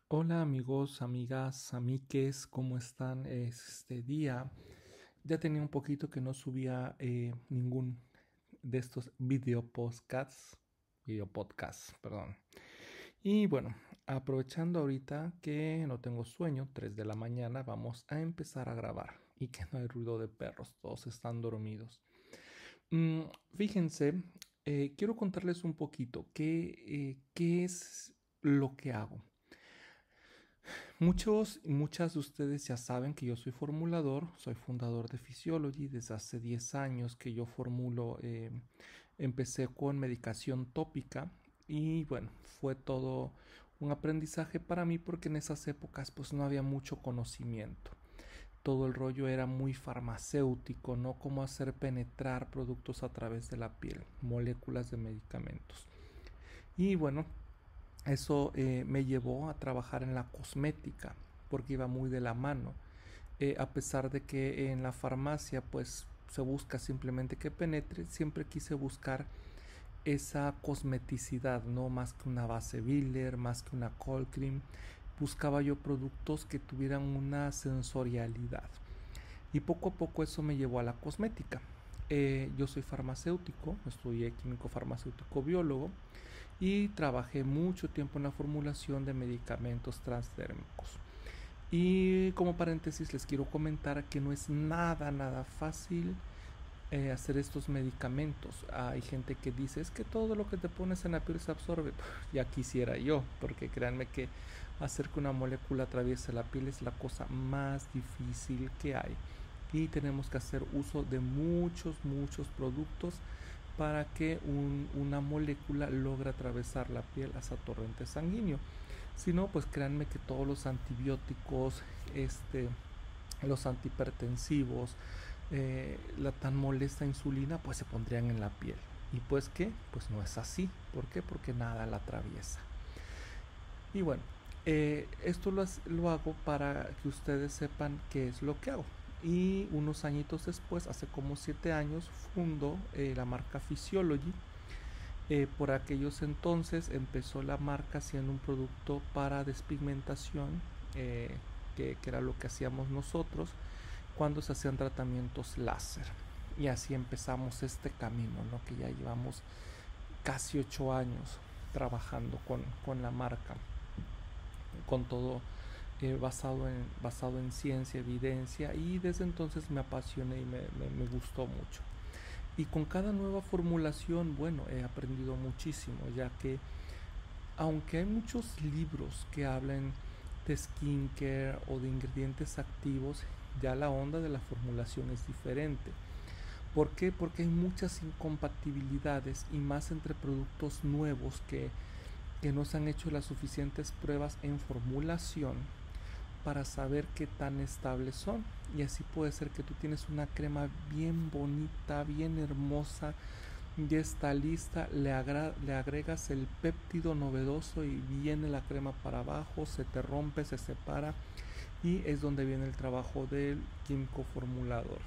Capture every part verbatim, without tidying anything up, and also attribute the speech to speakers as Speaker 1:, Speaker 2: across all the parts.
Speaker 1: Hola amigos, amigas, amiques, ¿cómo están este día? Ya tenía un poquito que no subía eh, ningún de estos video podcasts, video podcasts, perdón. Y bueno, aprovechando ahorita que no tengo sueño, tres de la mañana, vamos a empezar a grabar y que no hay ruido de perros, todos están dormidos. Mm, fíjense, eh, quiero contarles un poquito qué, eh, qué es lo que hago. Muchos y muchas de ustedes ya saben que yo soy formulador, soy fundador de Physiology desde hace diez años que yo formulo, eh, empecé con medicación tópica y bueno, fue todo un aprendizaje para mí porque en esas épocas pues no había mucho conocimiento. Todo el rollo era muy farmacéutico, ¿no? Cómo hacer penetrar productos a través de la piel, moléculas de medicamentos. Y bueno, eso eh, me llevó a trabajar en la cosmética porque iba muy de la mano. Eh, a pesar de que en la farmacia pues se busca simplemente que penetre, siempre quise buscar esa cosmeticidad, no más que una base Biller, más que una cold cream. Buscaba yo productos que tuvieran una sensorialidad. Y poco a poco eso me llevó a la cosmética. Eh, yo soy farmacéutico, estudié químico farmacéutico biólogo y trabajé mucho tiempo en la formulación de medicamentos transdérmicos. Y como paréntesis les quiero comentar que no es nada, nada fácil eh, hacer estos medicamentos. Hay gente que dice es que todo lo que te pones en la piel se absorbe. Ya quisiera yo, porque créanme que hacer que una molécula atraviese la piel es la cosa más difícil que hay. Y tenemos que hacer uso de muchos, muchos productos para que un, una molécula logre atravesar la piel hasta torrente sanguíneo. Si no, pues créanme que todos los antibióticos, este, los antihipertensivos, eh, la tan molesta insulina, pues se pondrían en la piel. ¿Y pues qué? Pues no es así. ¿Por qué? Porque nada la atraviesa. Y bueno, eh, esto lo, lo hago para que ustedes sepan qué es lo que hago. Y unos añitos después, hace como siete años, fundo eh, la marca Physiology. Eh, por aquellos entonces empezó la marca siendo un producto para despigmentación, eh, que, que era lo que hacíamos nosotros cuando se hacían tratamientos láser. Y así empezamos este camino, ¿no? Que ya llevamos casi ocho años trabajando con, con la marca, con todo eh, basado, en, basado en ciencia, evidencia, y desde entonces me apasioné y me, me, me gustó mucho. Y con cada nueva formulación, bueno, he aprendido muchísimo, ya que aunque hay muchos libros que hablan de skincare o de ingredientes activos, ya la onda de la formulación es diferente. ¿Por qué? Porque hay muchas incompatibilidades y más entre productos nuevos que, que no se han hecho las suficientes pruebas en formulación para saber qué tan estables son. Y así puede ser que tú tienes una crema bien bonita, bien hermosa, ya está lista, le, agra le agregas el péptido novedoso y viene la crema para abajo, se te rompe, se separa, y es donde viene el trabajo del químico formulador.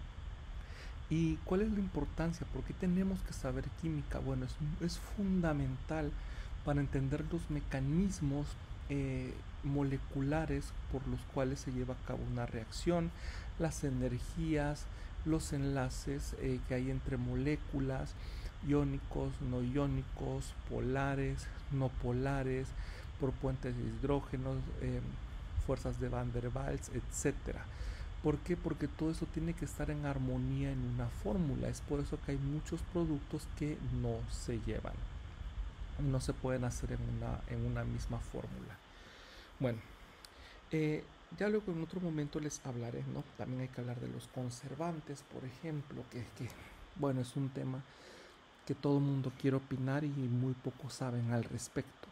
Speaker 1: ¿Y cuál es la importancia? ¿Por qué tenemos que saber química? Bueno, es, es fundamental para entender los mecanismos eh, moleculares por los cuales se lleva a cabo una reacción, las energías, los enlaces eh, que hay entre moléculas, iónicos, no iónicos, polares, no polares, por puentes de hidrógenos, eh, fuerzas de Van der Waals, etcétera. ¿Por qué? Porque todo eso tiene que estar en armonía en una fórmula. Es por eso que hay muchos productos que no se llevan. No se pueden hacer en una, en una misma fórmula. Bueno, eh, ya luego en otro momento les hablaré, ¿no? También hay que hablar de los conservantes, por ejemplo, que, que bueno, es un tema que todo el mundo quiere opinar y muy pocos saben al respecto.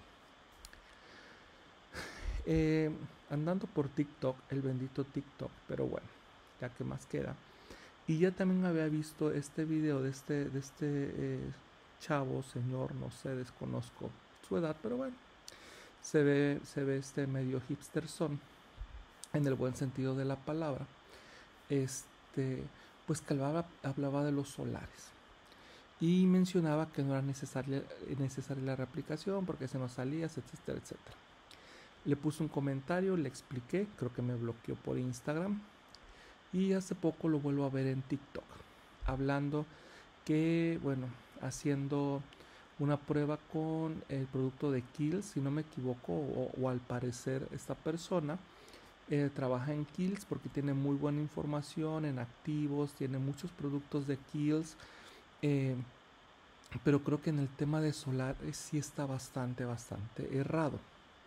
Speaker 1: Eh, andando por TikTok, el bendito TikTok, pero bueno, ya que más queda. Y ya también había visto este video de este, de este eh, chavo, señor, no sé, desconozco su edad, pero bueno, se ve, se ve este medio hipster son, en el buen sentido de la palabra. Este, pues que hablaba, hablaba de los solares. Y mencionaba que no era necesaria, necesaria la reaplicación porque se nos salía, etcétera, etcétera. Le puse un comentario, le expliqué, creo que me bloqueó por Instagram. Y hace poco lo vuelvo a ver en TikTok, hablando que, bueno, haciendo una prueba con el producto de Kiehl's, si no me equivoco, o, o al parecer esta persona eh, trabaja en Kiehl's porque tiene muy buena información en activos, tiene muchos productos de Kiehl's, eh, pero creo que en el tema de solar eh, sí está bastante, bastante errado.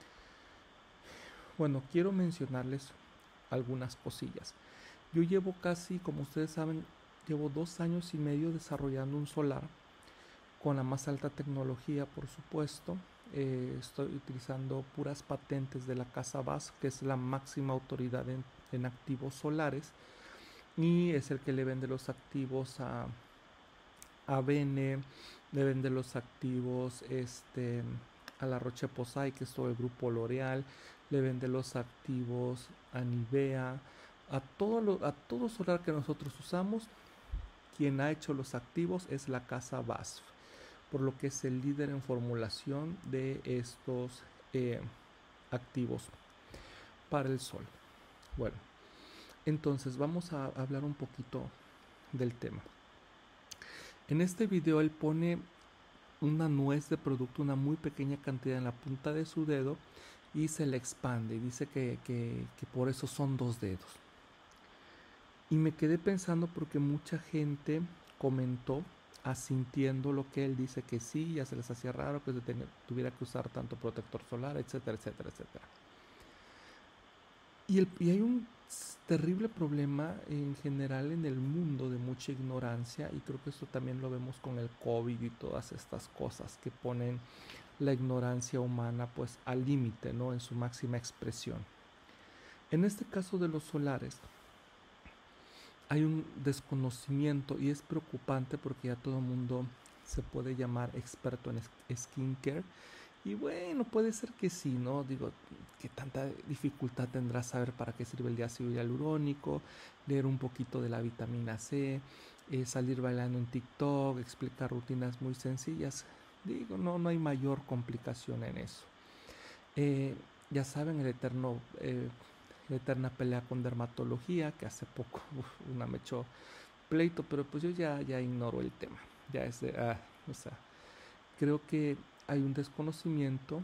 Speaker 1: Bueno, quiero mencionarles algunas cosillas. Yo llevo casi, como ustedes saben, llevo dos años y medio desarrollando un solar con la más alta tecnología, por supuesto. Eh, estoy utilizando puras patentes de la casa B A S F, que es la máxima autoridad en, en activos solares, y es el que le vende los activos a, a Bene, le vende los activos este, a la Roche-Posay, que es todo el grupo L'Oreal, le vende los activos a Nivea, a todo, lo, a todo solar que nosotros usamos. Quien ha hecho los activos es la casa B A S F, por lo que es el líder en formulación de estos eh, activos para el sol. Bueno, entonces vamos a hablar un poquito del tema. En este video él pone una nuez de producto, una muy pequeña cantidad en la punta de su dedo, y se le expande y dice que, que, que por eso son dos dedos. Y me quedé pensando porque mucha gente comentó asintiendo lo que él dice, que sí, ya se les hacía raro que se tenga, tuviera que usar tanto protector solar, etcétera, etcétera, etcétera. Y, el, y hay un terrible problema en general en el mundo de mucha ignorancia, y creo que esto también lo vemos con el COVID y todas estas cosas que ponen la ignorancia humana pues al límite, ¿no? En su máxima expresión. En este caso de los solares hay un desconocimiento, y es preocupante porque ya todo el mundo se puede llamar experto en skincare, y bueno, puede ser que sí, ¿no? Digo, ¿qué tanta dificultad tendrás saber para qué sirve el diácido hialurónico, leer un poquito de la vitamina C, eh, salir bailando en TikTok, explicar rutinas muy sencillas? Digo, no, no hay mayor complicación en eso. Eh, ya saben, el eterno... Eh, la eterna pelea con dermatología, que hace poco uf, una me echó pleito, pero pues yo ya, ya ignoro el tema. Ya es de, ah, o sea, creo que hay un desconocimiento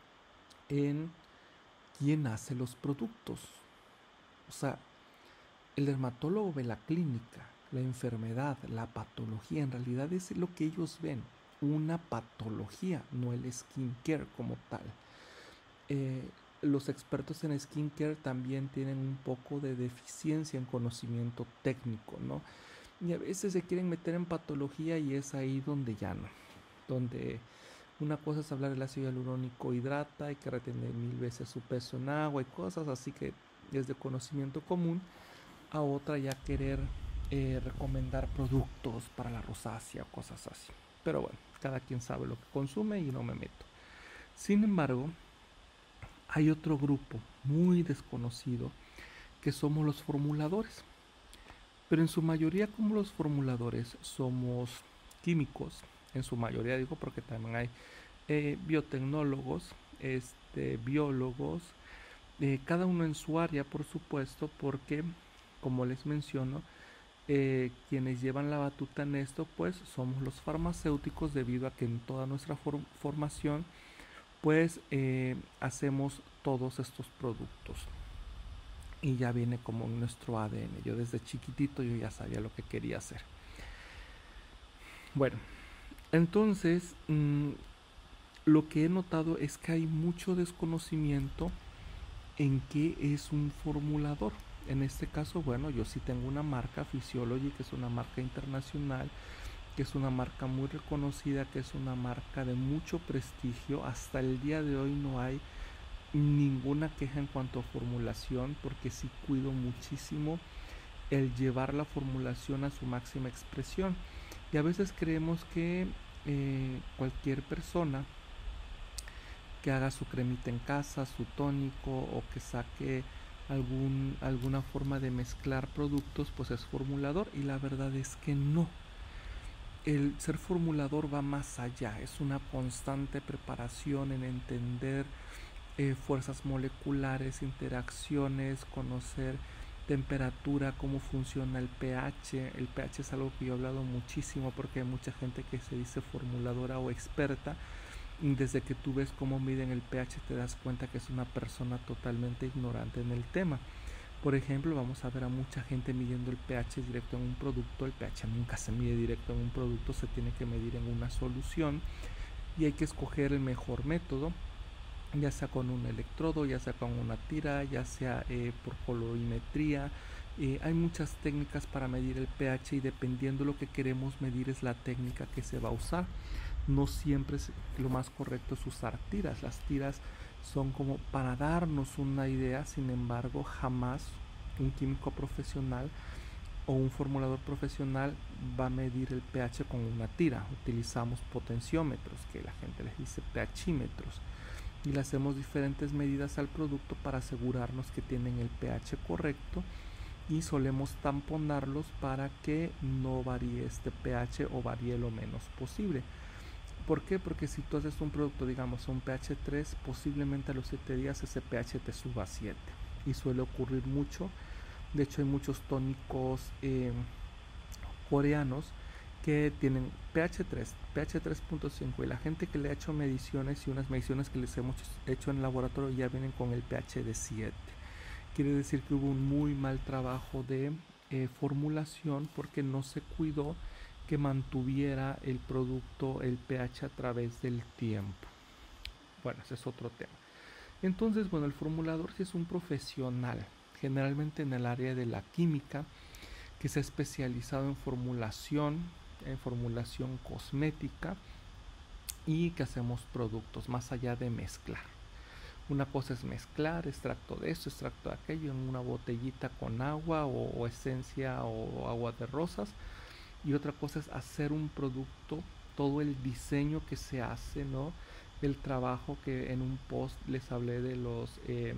Speaker 1: en quién hace los productos. O sea, el dermatólogo ve la clínica, la enfermedad, la patología. En realidad es lo que ellos ven, una patología, no el skincare como tal. Eh, los expertos en skincare también tienen un poco de deficiencia en conocimiento técnico, ¿no? Y a veces se quieren meter en patología, y es ahí donde ya no. Donde una cosa es hablar del ácido hialurónico hidrata, hay que retener mil veces su peso en agua y cosas así que es de conocimiento común, a otra ya querer eh, recomendar productos para la rosácea o cosas así. Pero bueno, cada quien sabe lo que consume y no me meto. Sin embargo, hay otro grupo muy desconocido que somos los formuladores, pero en su mayoría, como los formuladores somos químicos, en su mayoría digo porque también hay eh, biotecnólogos, este, biólogos, eh, cada uno en su área, por supuesto, porque como les menciono, eh, quienes llevan la batuta en esto pues somos los farmacéuticos, debido a que en toda nuestra for- formación pues eh, hacemos todos estos productos y ya viene como nuestro A D N. Yo desde chiquitito yo ya sabía lo que quería hacer. Bueno, entonces mmm, lo que he notado es que hay mucho desconocimiento en qué es un formulador. En este caso, bueno, yo sí tengo una marca, Physiology, que es una marca internacional, que es una marca muy reconocida, que es una marca de mucho prestigio. Hasta el día de hoy no hay ninguna queja en cuanto a formulación, porque sí cuido muchísimo el llevar la formulación a su máxima expresión. Y a veces creemos que eh, cualquier persona que haga su cremita en casa, su tónico, o que saque algún, alguna forma de mezclar productos, pues es formulador, y la verdad es que no. El ser formulador va más allá, es una constante preparación en entender eh, fuerzas moleculares, interacciones, conocer temperatura, cómo funciona el pH. El pH es algo que yo he hablado muchísimo porque hay mucha gente que se dice formuladora o experta. Desde que tú ves cómo miden el pH te das cuenta que es una persona totalmente ignorante en el tema. Por ejemplo, vamos a ver a mucha gente midiendo el pH directo en un producto. El pH nunca se mide directo en un producto, se tiene que medir en una solución y hay que escoger el mejor método, ya sea con un electrodo, ya sea con una tira, ya sea eh, por colorimetría. Eh, hay muchas técnicas para medir el pH y dependiendo de lo que queremos medir es la técnica que se va a usar. No siempre es lo más correcto es usar tiras. Las tiras son como para darnos una idea, sin embargo, jamás un químico profesional o un formulador profesional va a medir el pH con una tira. Utilizamos potenciómetros, que la gente les dice pHímetros, y le hacemos diferentes medidas al producto para asegurarnos que tienen el pH correcto y solemos tamponarlos para que no varíe este pH o varíe lo menos posible. ¿Por qué? Porque si tú haces un producto, digamos, a un pH tres, posiblemente a los siete días ese pH te suba a siete. Y suele ocurrir mucho. De hecho, hay muchos tónicos eh, coreanos que tienen pH tres, pH tres punto cinco y la gente que le ha hecho mediciones y unas mediciones que les hemos hecho en el laboratorio ya vienen con el pH de siete. Quiere decir que hubo un muy mal trabajo de eh, formulación porque no se cuidó que mantuviera el producto, el pH a través del tiempo. Bueno, ese es otro tema. Entonces, bueno, el formulador sí es un profesional, generalmente en el área de la química, que se ha especializado en formulación, en formulación cosmética y que hacemos productos más allá de mezclar. Una cosa es mezclar extracto de esto, extracto de aquello en una botellita con agua o, o esencia o agua de rosas, y otra cosa es hacer un producto, todo el diseño que se hace, ¿no? El trabajo que en un post les hablé de los eh,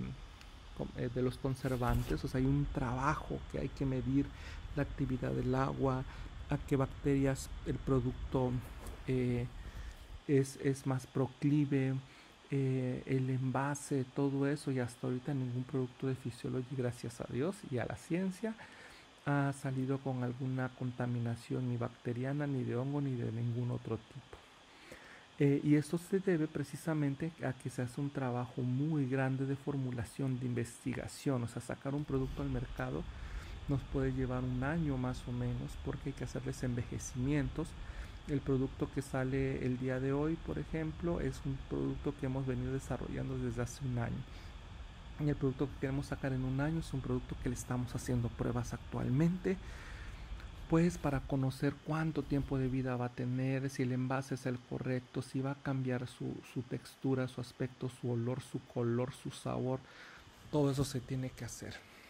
Speaker 1: de los conservantes, o sea, hay un trabajo que hay que medir la actividad del agua, a qué bacterias el producto eh, es, es más proclive, eh, el envase, todo eso, y hasta ahorita ningún producto de Physiology, gracias a Dios y a la ciencia, ha salido con alguna contaminación ni bacteriana, ni de hongo, ni de ningún otro tipo. Eh, y esto se debe precisamente a que se hace un trabajo muy grande de formulación, de investigación. O sea, sacar un producto al mercado nos puede llevar un año más o menos porque hay que hacerles envejecimientos. El producto que sale el día de hoy, por ejemplo, es un producto que hemos venido desarrollando desde hace un año. Y el producto que queremos sacar en un año es un producto que le estamos haciendo pruebas actualmente, pues para conocer cuánto tiempo de vida va a tener, si el envase es el correcto, si va a cambiar su, su textura, su aspecto, su olor, su color, su sabor. Todo eso se tiene que hacer.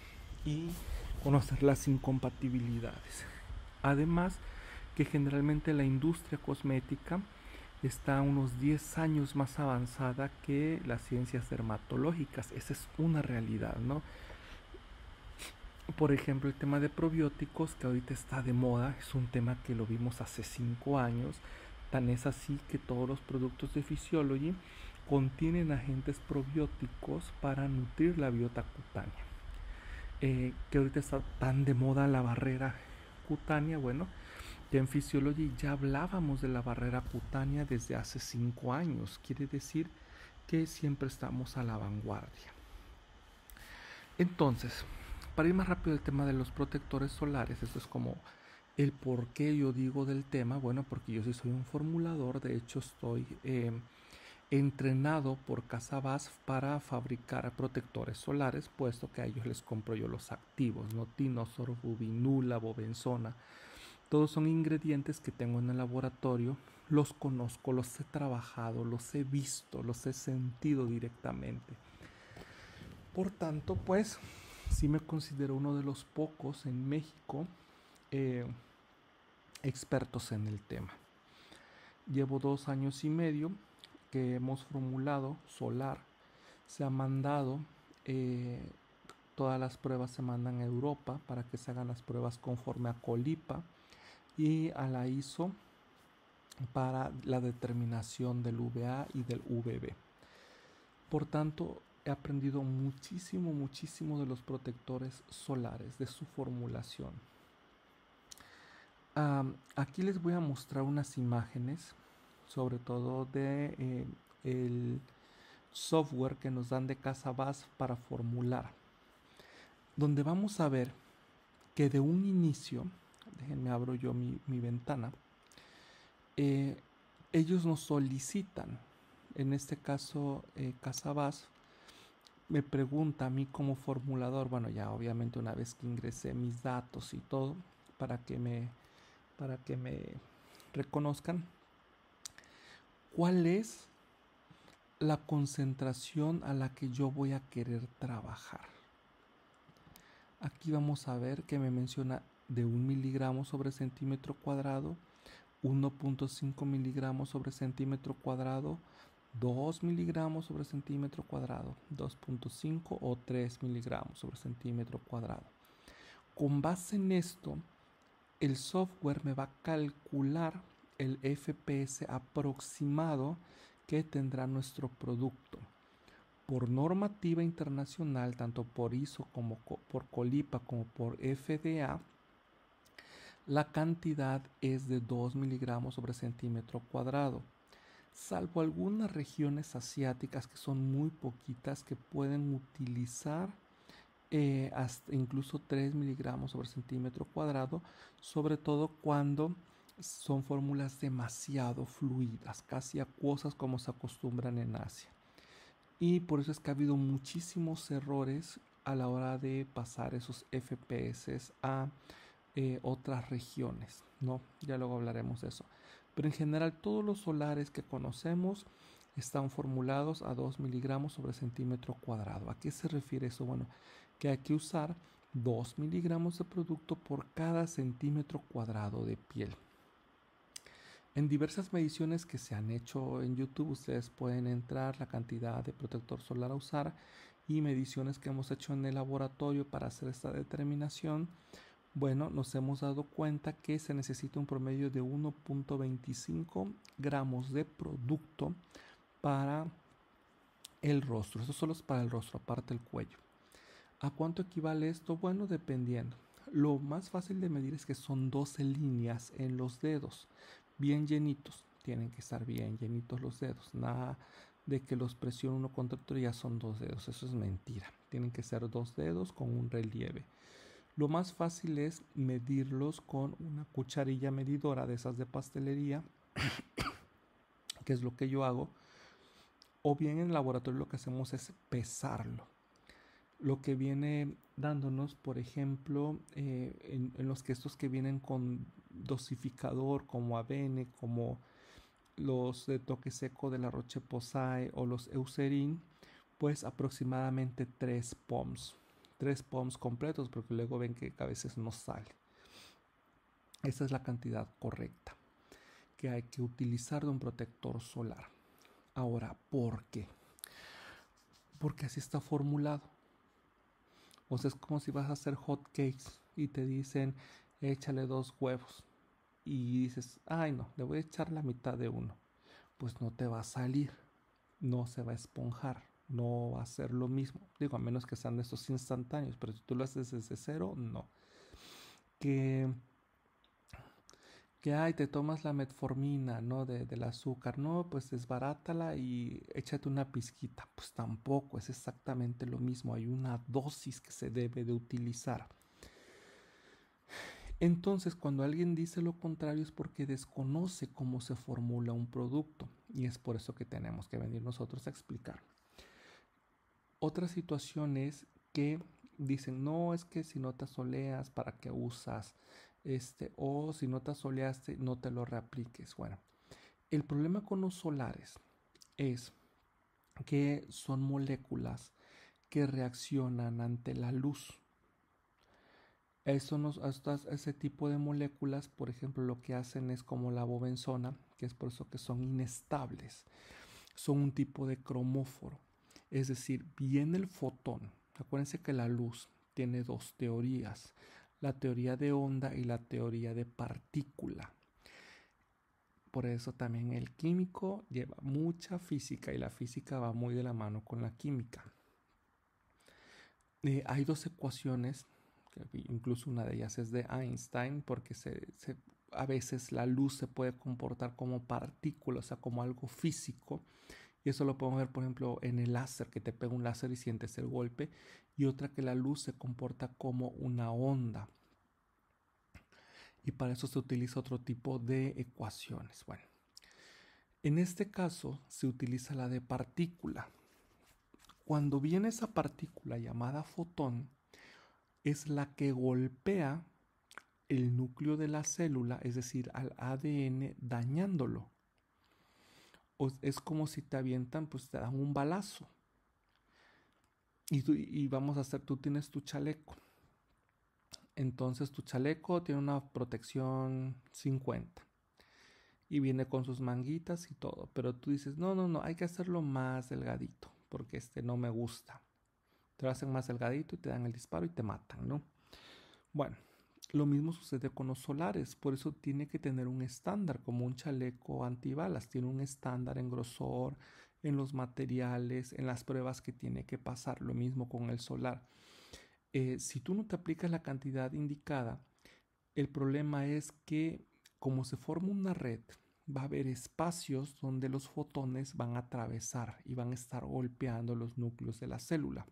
Speaker 1: Y conocer las incompatibilidades. Además, que generalmente la industria cosmética está unos diez años más avanzada que las ciencias dermatológicas. Esa es una realidad, ¿no? Por ejemplo, el tema de probióticos, que ahorita está de moda, es un tema que lo vimos hace cinco años. Tan es así que todos los productos de Physiology contienen agentes probióticos para nutrir la biota cutánea. Eh, que ahorita está tan de moda la barrera cutánea, bueno, ya en Physiology ya hablábamos de la barrera cutánea desde hace cinco años. Quiere decir que siempre estamos a la vanguardia. Entonces, para ir más rápido el tema de los protectores solares, esto es como el por qué yo digo del tema. Bueno, porque yo sí soy un formulador, de hecho estoy eh, entrenado por Casabas para fabricar protectores solares, puesto que a ellos les compro yo los activos, ¿no? Tinosor, bubinula, bobenzona. Todos son ingredientes que tengo en el laboratorio, los conozco, los he trabajado, los he visto, los he sentido directamente. Por tanto, pues, sí me considero uno de los pocos en México eh, expertos en el tema. Llevo dos años y medio que hemos formulado solar, se ha mandado, eh, todas las pruebas se mandan a Europa para que se hagan las pruebas conforme a Colipa y a la I S O para la determinación del U V A y del U V B. Por tanto, he aprendido muchísimo, muchísimo de los protectores solares, de su formulación. Um, aquí les voy a mostrar unas imágenes, sobre todo de eh, el software que nos dan de Casabas para formular, donde vamos a ver que de un inicio, déjenme abro yo mi, mi ventana, eh, ellos nos solicitan, en este caso eh, Casabas me pregunta a mí como formulador, bueno, ya obviamente una vez que ingresé mis datos y todo, para que me, para que me reconozcan, ¿cuál es la concentración a la que yo voy a querer trabajar? Aquí vamos a ver que me menciona de un miligramo sobre centímetro cuadrado, uno punto cinco miligramos sobre centímetro cuadrado, dos miligramos sobre centímetro cuadrado, dos punto cinco o tres miligramos sobre centímetro cuadrado. Con base en esto, el software me va a calcular el F P S aproximado que tendrá nuestro producto. Por normativa internacional, tanto por I S O como por COLIPA como por F D A, la cantidad es de dos miligramos sobre centímetro cuadrado, salvo algunas regiones asiáticas que son muy poquitas que pueden utilizar eh, hasta incluso tres miligramos sobre centímetro cuadrado, sobre todo cuando son fórmulas demasiado fluidas, casi acuosas como se acostumbran en Asia. Y por eso es que ha habido muchísimos errores a la hora de pasar esos F P S a eh, otras regiones, ¿no? Ya luego hablaremos de eso. Pero en general todos los solares que conocemos están formulados a dos miligramos sobre centímetro cuadrado. ¿A qué se refiere eso? Bueno, que hay que usar dos miligramos de producto por cada centímetro cuadrado de piel. En diversas mediciones que se han hecho en YouTube, ustedes pueden entrar la cantidad de protector solar a usar y mediciones que hemos hecho en el laboratorio para hacer esta determinación. Bueno, nos hemos dado cuenta que se necesita un promedio de uno punto veinticinco gramos de producto para el rostro. Eso solo es para el rostro, aparte el cuello. ¿A cuánto equivale esto? Bueno, dependiendo. Lo más fácil de medir es que son doce líneas en los dedos, bien llenitos. Tienen que estar bien llenitos los dedos. Nada de que los presiono uno contra otro y ya son dos dedos. Eso es mentira. Tienen que ser dos dedos con un relieve. Lo más fácil es medirlos con una cucharilla medidora de esas de pastelería, que es lo que yo hago. O bien en el laboratorio lo que hacemos es pesarlo. Lo que viene dándonos, por ejemplo, eh, en, en los quesos que vienen con dosificador, como Avene, como los de toque seco de la Roche-Posay o los Eucerin, pues aproximadamente tres poms. tres poms completos, porque luego ven que a veces no sale. Esa es la cantidad correcta que hay que utilizar de un protector solar. Ahora, ¿por qué? Porque así está formulado. O sea, es como si vas a hacer hot cakes y te dicen, échale dos huevos. Y dices, ay no, le voy a echar la mitad de uno. Pues no te va a salir, no se va a esponjar, no va a ser lo mismo. Digo, a menos que sean de estos instantáneos, pero si tú lo haces desde cero, no. Que, que ay, te tomas la metformina, ¿no? De, del azúcar, no, pues desbarátala y échate una pizquita. Pues tampoco, es exactamente lo mismo. Hay una dosis que se debe de utilizar. Entonces, cuando alguien dice lo contrario es porque desconoce cómo se formula un producto y es por eso que tenemos que venir nosotros a explicar. Otra situación es que dicen, no, es que si no te asoleas, ¿para qué usas? Este, o si no te asoleaste, no te lo reapliques. Bueno, el problema con los solares es que son moléculas que reaccionan ante la luz. Eso nos, estas, ese tipo de moléculas, por ejemplo, lo que hacen es como la bobenzona, que es por eso que son inestables. Son un tipo de cromóforo. Es decir, viene el fotón. Acuérdense que la luz tiene dos teorías, la teoría de onda y la teoría de partícula. Por eso también el químico lleva mucha física y la física va muy de la mano con la química. Eh, hay dos ecuaciones, que incluso una de ellas es de Einstein, porque se, se, a veces la luz se puede comportar como partícula, o sea, como algo físico. Y eso lo podemos ver, por ejemplo, en el láser, que te pega un láser y sientes el golpe. Y otra que la luz se comporta como una onda. Y para eso se utiliza otro tipo de ecuaciones. Bueno, en este caso se utiliza la de partícula. Cuando viene esa partícula llamada fotón, es la que golpea el núcleo de la célula, es decir, al A D N, dañándolo. O es como si te avientan, pues te dan un balazo. Y, tú, y vamos a hacer, tú tienes tu chaleco. Entonces tu chaleco tiene una protección cincuenta. Y viene con sus manguitas y todo. Pero tú dices, no, no, no, hay que hacerlo más delgadito. Porque este no me gusta. Te lo hacen más delgadito y te dan el disparo y te matan, ¿no? Bueno, lo mismo sucede con los solares. Por eso tiene que tener un estándar. Como un chaleco antibalas. Tiene un estándar en grosor, en los materiales, en las pruebas que tiene que pasar. Lo mismo con el solar. Eh, si tú no te aplicas la cantidad indicada, el problema es que como se forma una red, va a haber espacios donde los fotones van a atravesar y van a estar golpeando los núcleos de la célula,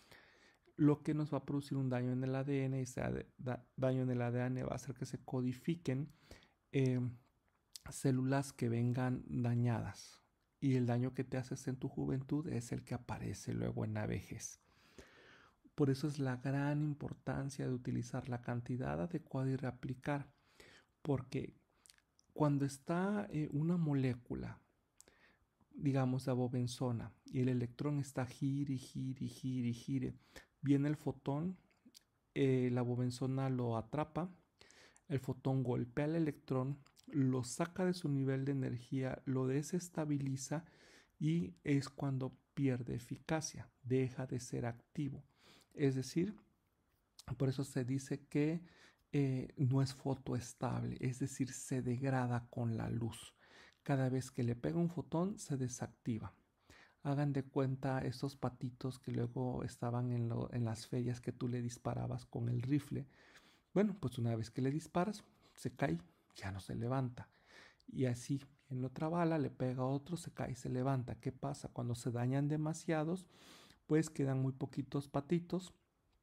Speaker 1: lo que nos va a producir un daño en el A D N, y ese da daño en el A D N va a hacer que se codifiquen eh, células que vengan dañadas, y el daño que te haces en tu juventud es el que aparece luego en la vejez. Por eso es la gran importancia de utilizar la cantidad adecuada y reaplicar, porque cuando está eh, una molécula, digamos de bobenzona, y el electrón está gire, gire, gire, gire, viene el fotón, eh, la bobenzona lo atrapa, el fotón golpea al electrón, lo saca de su nivel de energía, lo desestabiliza y es cuando pierde eficacia, deja de ser activo. Es decir, por eso se dice que eh, no es fotoestable, es decir, se degrada con la luz. Cada vez que le pega un fotón se desactiva. Hagan de cuenta estos patitos que luego estaban en, lo, en las ferias que tú le disparabas con el rifle. Bueno, pues una vez que le disparas, se cae, ya no se levanta. Y así, en otra bala le pega a otro, se cae y se levanta. ¿Qué pasa? Cuando se dañan demasiados, pues quedan muy poquitos patitos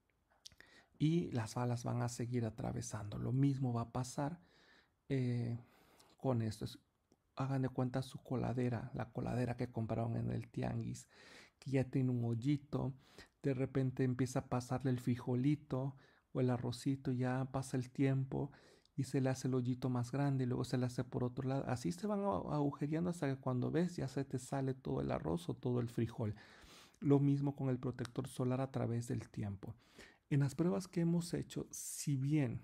Speaker 1: y las balas van a seguir atravesando. Lo mismo va a pasar eh, con esto. Es, hagan de cuenta su coladera, la coladera que compraron en el tianguis, que ya tiene un hoyito, de repente empieza a pasarle el frijolito o el arrocito, ya pasa el tiempo y se le hace el hoyito más grande y luego se le hace por otro lado. Así se van agujereando hasta que cuando ves ya se te sale todo el arroz o todo el frijol. Lo mismo con el protector solar a través del tiempo. En las pruebas que hemos hecho, si bien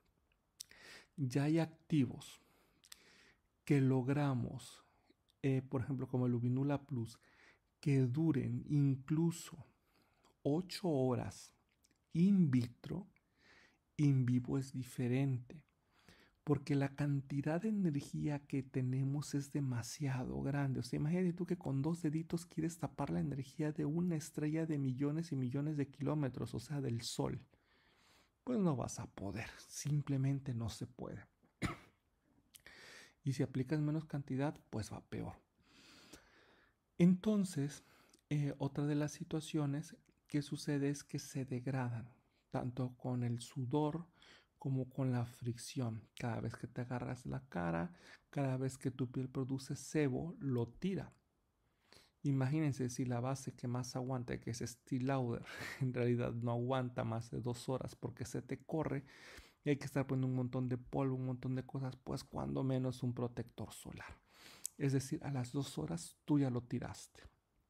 Speaker 1: ya hay activos que logramos, eh, por ejemplo como el Luminula Plus, que duren incluso ocho horas in vitro, in vivo es diferente, porque la cantidad de energía que tenemos es demasiado grande. O sea, imagínate tú que con dos deditos quieres tapar la energía de una estrella de millones y millones de kilómetros, o sea, del Sol. Pues no vas a poder, simplemente no se puede. Y si aplicas menos cantidad, pues va peor. Entonces, eh, otra de las situaciones que sucede es que se degradan, tanto con el sudor como con la fricción. Cada vez que te agarras la cara, cada vez que tu piel produce sebo, lo tira. Imagínense si la base que más aguanta, que es Steel Lauder, en realidad no aguanta más de dos horas porque se te corre y hay que estar poniendo un montón de polvo, un montón de cosas, pues cuando menos un protector solar. Es decir, a las dos horas tú ya lo tiraste.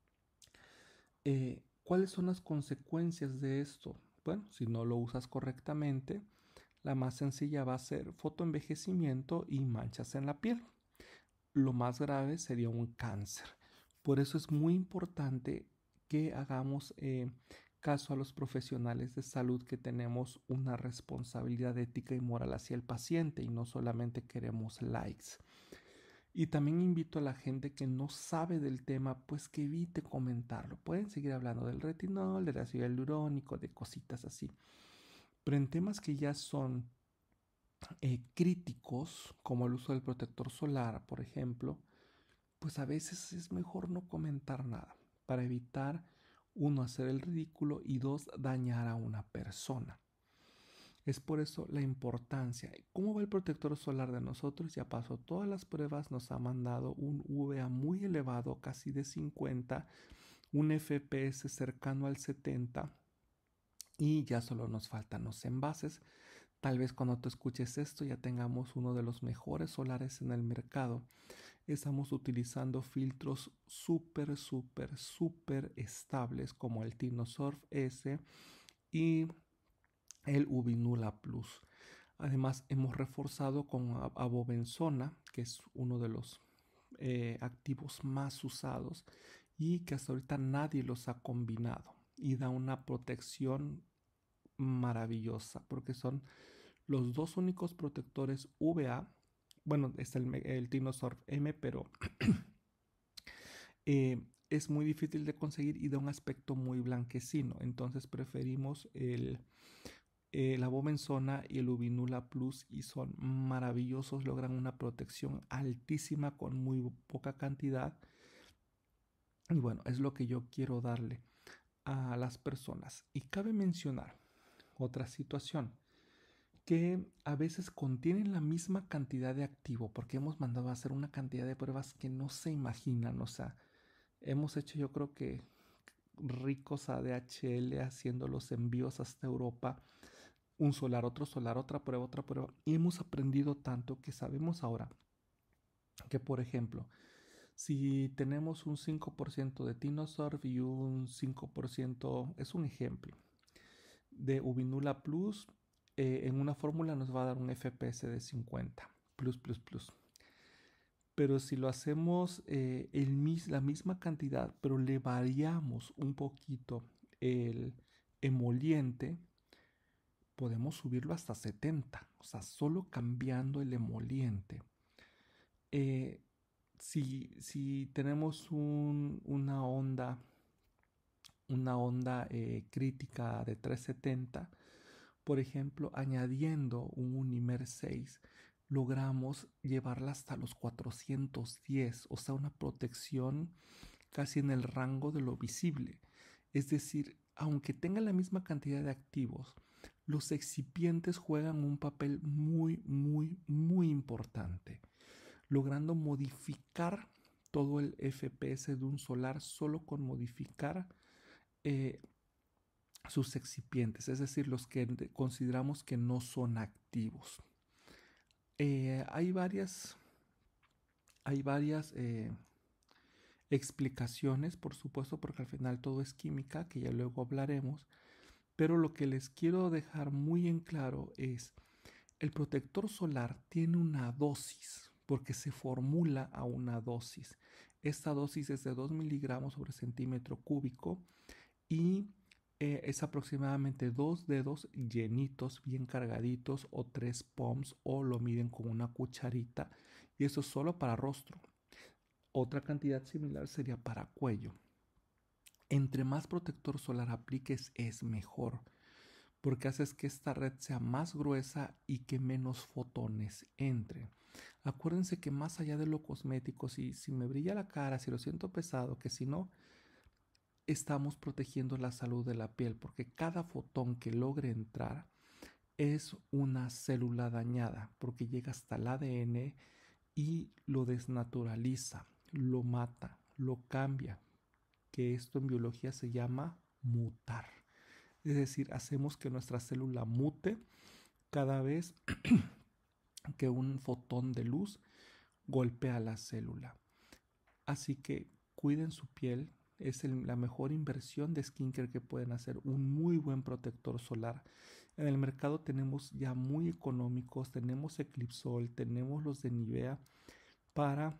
Speaker 1: Eh, ¿Cuáles son las consecuencias de esto? Bueno, si no lo usas correctamente, la más sencilla va a ser fotoenvejecimiento y manchas en la piel. Lo más grave sería un cáncer. Por eso es muy importante que hagamos eh, caso a los profesionales de salud, que tenemos una responsabilidad ética y moral hacia el paciente y no solamente queremos likes. Y también invito a la gente que no sabe del tema, pues que evite comentarlo. Pueden seguir hablando del retinol, del ácido hialurónico, de cositas así. Pero en temas que ya son eh, críticos, como el uso del protector solar, por ejemplo, pues a veces es mejor no comentar nada para evitar, uno, hacer el ridículo y dos, dañar a una persona. Es por eso la importancia. ¿Cómo va el protector solar de nosotros? Ya pasó todas las pruebas, nos ha mandado un U V A muy elevado, casi de cincuenta, un F P S cercano al setenta y ya solo nos faltan los envases. Tal vez cuando tú escuches esto ya tengamos uno de los mejores solares en el mercado. Estamos utilizando filtros súper, súper, súper estables como el Tinosurf S y el Uvinula Plus. Además, hemos reforzado con abobenzona, que es uno de los eh, activos más usados y que hasta ahorita nadie los ha combinado y da una protección maravillosa porque son los dos únicos protectores U V A. Bueno, está el, el Tinosurf M, pero eh, es muy difícil de conseguir y da un aspecto muy blanquecino. Entonces preferimos el, eh, la Bovenzona y el Uvinula Plus y son maravillosos. Logran una protección altísima con muy poca cantidad. Y bueno, es lo que yo quiero darle a las personas. Y cabe mencionar otra situación, que a veces contienen la misma cantidad de activo, porque hemos mandado a hacer una cantidad de pruebas que no se imaginan. O sea, hemos hecho, yo creo que ricos a D H L haciendo los envíos hasta Europa, un solar, otro solar, otra prueba, otra prueba, y hemos aprendido tanto que sabemos ahora que, por ejemplo, si tenemos un cinco por ciento de Tinosurf y un cinco por ciento, es un ejemplo, de Uvinula Plus, eh, en una fórmula nos va a dar un F P S de cincuenta, plus, plus, plus. Pero si lo hacemos eh, el mis, la misma cantidad, pero le variamos un poquito el emoliente, podemos subirlo hasta setenta. O sea, solo cambiando el emoliente. Eh, si, si tenemos un, una onda, una onda eh, crítica de trescientos setenta, por ejemplo, añadiendo un Unimer seis, logramos llevarla hasta los cuatrocientos diez, o sea, una protección casi en el rango de lo visible. Es decir, aunque tenga la misma cantidad de activos, los excipientes juegan un papel muy, muy, muy importante, logrando modificar todo el F P S de un solar solo con modificar eh, sus excipientes, es decir, los que consideramos que no son activos. Eh, hay varias, hay varias eh, explicaciones, por supuesto, porque al final todo es química, que ya luego hablaremos, pero lo que les quiero dejar muy en claro es, el protector solar tiene una dosis, porque se formula a una dosis. Esta dosis es de dos miligramos sobre centímetro cúbico y eh, es aproximadamente dos dedos llenitos, bien cargaditos, o tres palms, o lo miden con una cucharita, y eso es solo para rostro. Otra cantidad similar sería para cuello. Entre más protector solar apliques es mejor, porque haces que esta red sea más gruesa y que menos fotones entren. Acuérdense que más allá de lo cosmético, si, si me brilla la cara, si lo siento pesado, que si no, estamos protegiendo la salud de la piel, porque cada fotón que logre entrar es una célula dañada, porque llega hasta el A D N y lo desnaturaliza, lo mata, lo cambia, que esto en biología se llama mutar. Es decir, hacemos que nuestra célula mute cada vez que un fotón de luz golpea la célula. Así que cuiden su piel, es el, la mejor inversión de skincare que pueden hacer, un muy buen protector solar. En el mercado tenemos ya muy económicos, tenemos Eclipsol, tenemos los de Nivea para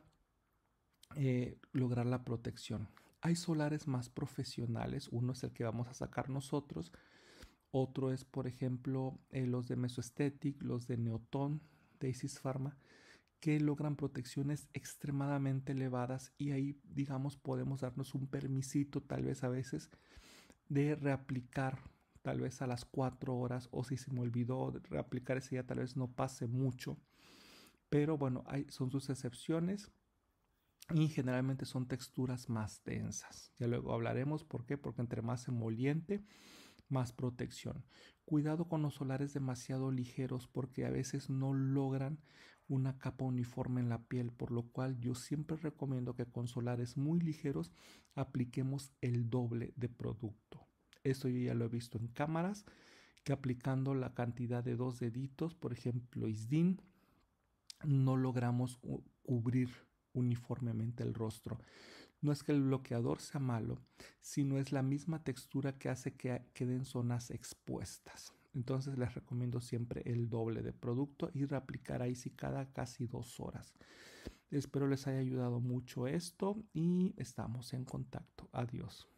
Speaker 1: eh, lograr la protección. Hay solares más profesionales, uno es el que vamos a sacar nosotros, otro es por ejemplo eh, los de Mesoesthetic, los de Neoton, de Isis Pharma, que logran protecciones extremadamente elevadas y ahí, digamos, podemos darnos un permisito tal vez a veces de reaplicar tal vez a las cuatro horas, o si se me olvidó de reaplicar ese día tal vez no pase mucho, pero bueno, hay, son sus excepciones y generalmente son texturas más densas. Ya luego hablaremos por qué, porque entre más emoliente, más protección. Cuidado con los solares demasiado ligeros porque a veces no logran una capa uniforme en la piel, por lo cual yo siempre recomiendo que con solares muy ligeros apliquemos el doble de producto. Esto yo ya lo he visto en cámaras, que aplicando la cantidad de dos deditos, por ejemplo, Isdin, no logramos cubrir uniformemente el rostro. No es que el bloqueador sea malo, sino es la misma textura que hace que queden zonas expuestas. Entonces les recomiendo siempre el doble de producto y reaplicar ahí sí cada casi dos horas. Espero les haya ayudado mucho esto y estamos en contacto. Adiós.